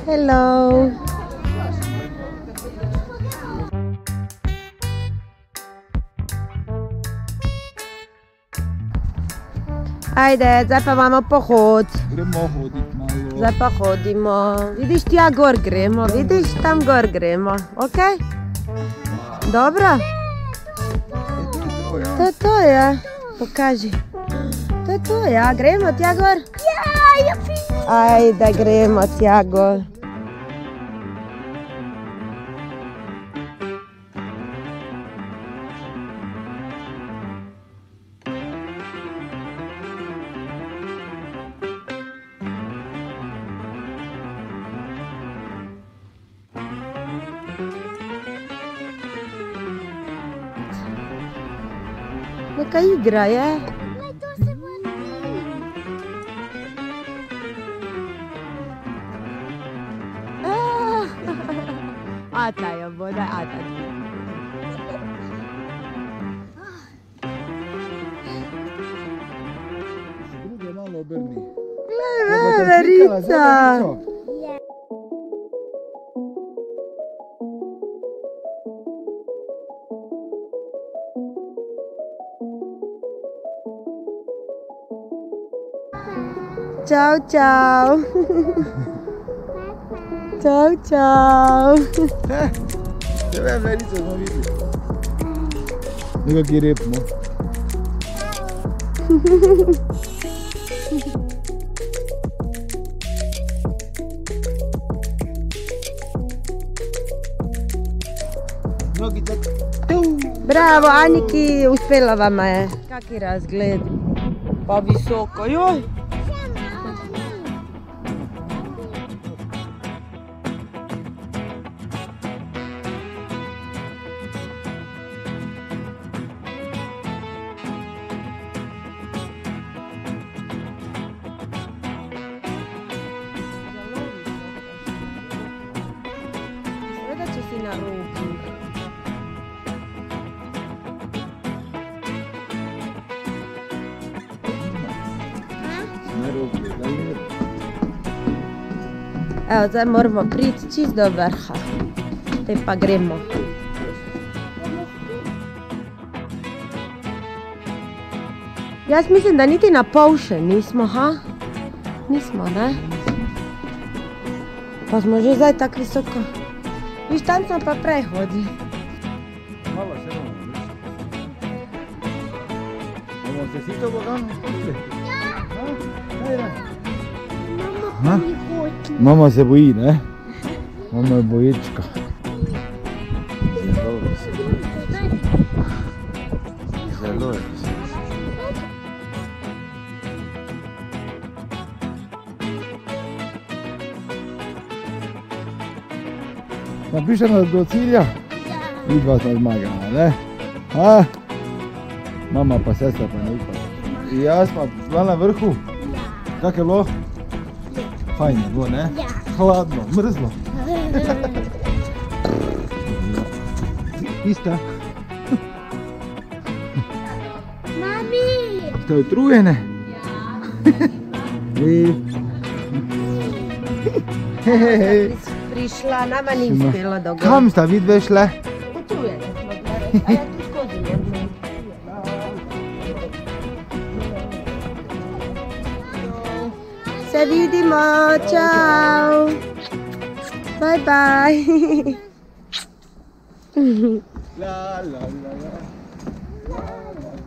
Hello. Ajde, zdaj pa imamo pohod. Gremo hoditi malo. Zdaj pa hodimo. Vidiš, tja gor gremo, vidiš, tam gor gremo. Ok? Dobro? To je to, ja. Pokaži. To je to, ja. Gremo tja gor? Ja, ajde, gremo tja gor. Neka igra je. Ata jo bude, Ata. Druge malo obrni. Gle, Verica. Ćao, čao. Ćao, čao. Tebe Verica smo vidjeli. Nekakvi rep, no. Nogica. Bravo, Aniki, uspjela vama je. Kaki razgled. Pa visoko, joj. Sada će si na ruku. Evo, zdaj moramo priti čist do vrha. Te pa gremo. Jaz mislim, da niti na pol še nismo, ha? Nismo, ne? Pa smo že zdaj tako visoko. Viš, tam smo pa prej hodili. Malo se bomo vršili. Bomo se sito bogano spustili? Ja! Mama se boji, ne? Mama je boječka. Zelo je vesela. Zelo je vesela. Smo prišli do cilja? Vidva smo zmagala, ne? A? Mama pa sestra pa ne upa. I jaz smo bila na vrhu. Kak je bilo? Fajn je bilo, ne? Ja. Hladno, mrzlo. Ista. Mami! Ste utrujene? Ja. Prišla, nama ni uspjela do gore. Kam sta vidve šle? Utrujene smo bile, a ja tu skozi normalno. Se vidimo, čao. Bye bye. La la la la.